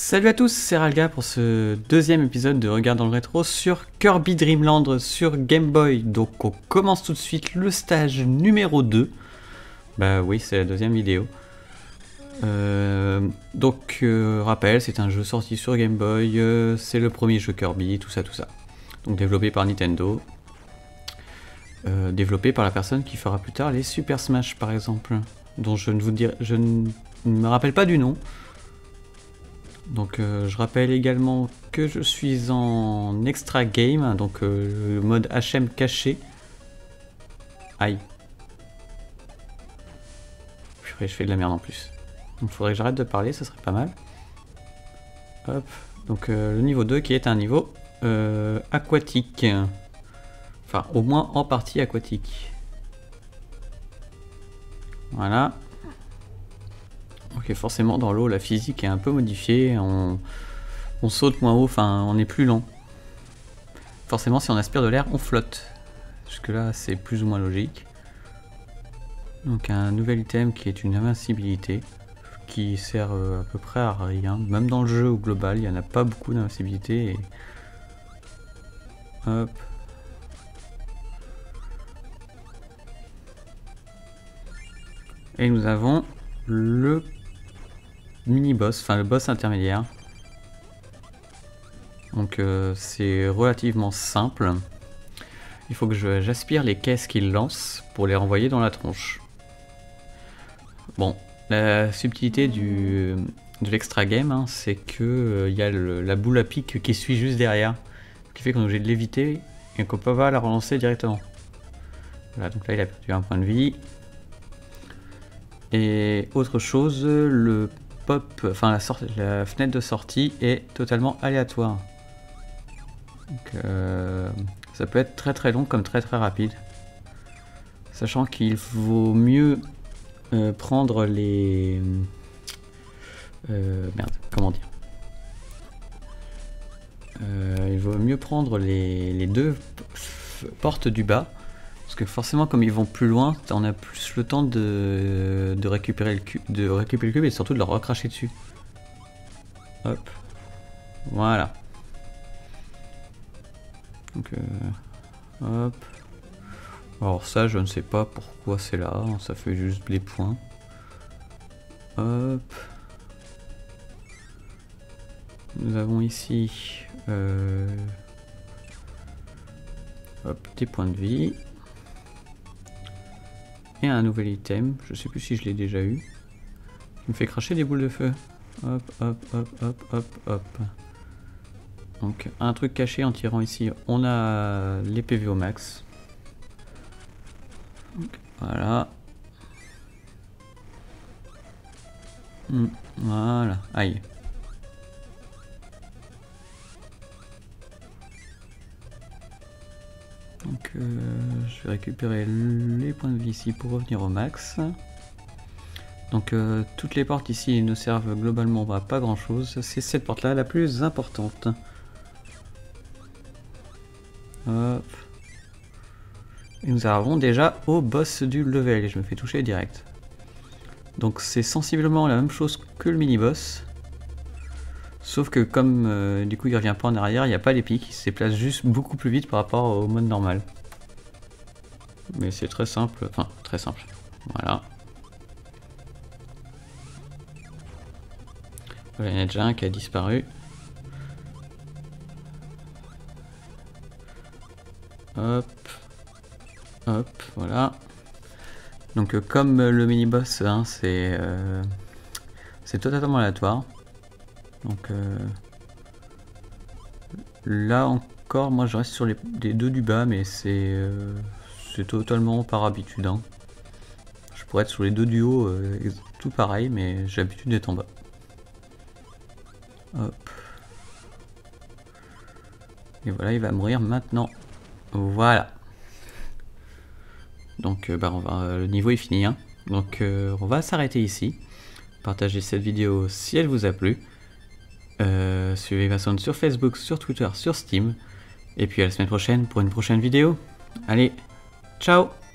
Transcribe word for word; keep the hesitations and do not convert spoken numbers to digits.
Salut à tous, c'est Ralga pour ce deuxième épisode de Regard dans le rétro sur Kirby Dream Land sur Game Boy. Donc on commence tout de suite le stage numéro deux. Bah oui, c'est la deuxième vidéo. Euh, donc euh, rappel, c'est un jeu sorti sur Game Boy, euh, c'est le premier jeu Kirby, tout ça tout ça. Donc développé par Nintendo. Euh, développé par la personne qui fera plus tard les Super Smash par exemple. Dont je ne vous dirai, je ne me rappelle pas du nom. Donc euh, je rappelle également que je suis en extra game, donc euh, le mode H M caché. Aïe. Je fais de la merde en plus. Donc il faudrait que j'arrête de parler, ça serait pas mal. Hop. Donc euh, le niveau deux qui est un niveau euh, aquatique. Enfin au moins en partie aquatique. Voilà. Ok, forcément dans l'eau la physique est un peu modifiée, on, on saute moins haut, enfin on est plus lent. Forcément si on aspire de l'air on flotte. Jusque là c'est plus ou moins logique. Donc un nouvel item qui est une invincibilité, qui sert à peu près à rien, même dans le jeu au global il n'y en a pas beaucoup d'invincibilité. Et... Hop. Et nous avons le mini-boss, enfin le boss intermédiaire. Donc euh, c'est relativement simple. Il faut que j'aspire les caisses qu'il lance pour les renvoyer dans la tronche. Bon, la subtilité du, de l'extra game, hein, c'est que il euh, y a le, la boule à pic qui suit juste derrière, qui fait qu'on est obligé de l'éviter et qu'on peut pas la relancer directement. Voilà, donc là il a perdu un point de vie. Et autre chose, le pop, enfin la, sorte, la fenêtre de sortie est totalement aléatoire. Donc, euh, ça peut être très très long comme très très rapide. Sachant qu'il vaut mieux euh, prendre les... Euh, merde, comment dire euh, Il vaut mieux prendre les, les deux portes du bas. Parce que forcément comme ils vont plus loin, on a plus le temps de, de, récupérer le cube, de récupérer le cube et surtout de le recracher dessus. Hop. Voilà. Donc euh, hop. Alors ça je ne sais pas pourquoi c'est là, ça fait juste les points. Hop. Nous avons ici euh, hop, des points de vie. Et un nouvel item, je sais plus si je l'ai déjà eu, qui me fait cracher des boules de feu. Hop, hop, hop, hop, hop, hop. Donc un truc caché en tirant ici, on a les P V au max. Donc, voilà. Mmh, voilà, aïe. Donc euh, je vais récupérer les points de vie ici pour revenir au max. Donc euh, toutes les portes ici ne servent globalement à pas grand chose. C'est cette porte là la plus importante. Hop. Et nous arrivons déjà au boss du level et je me fais toucher direct. Donc c'est sensiblement la même chose que le mini boss. Sauf que comme euh, du coup il revient pas en arrière, il n'y a pas les pics, il se déplace juste beaucoup plus vite par rapport au mode normal. Mais c'est très simple, enfin très simple. Voilà. Voilà, il y en a déjà un qui a disparu. Hop. Hop, voilà. Donc euh, comme le mini-boss, hein, c'est euh, c'est totalement aléatoire. Donc euh, là encore, moi je reste sur les, les deux du bas, mais c'est euh, c'est totalement par habitude. Hein. Je pourrais être sur les deux du haut, euh, tout pareil, mais j'ai l'habitude d'être en bas. Hop. Et voilà, il va mourir maintenant. Voilà. Donc euh, bah, on va, le niveau est fini. Hein. Donc euh, on va s'arrêter ici. Partagez cette vidéo si elle vous a plu. Euh, suivez Vasson sur Facebook, sur Twitter, sur Steam. Et puis à la semaine prochaine pour une prochaine vidéo. Allez, ciao!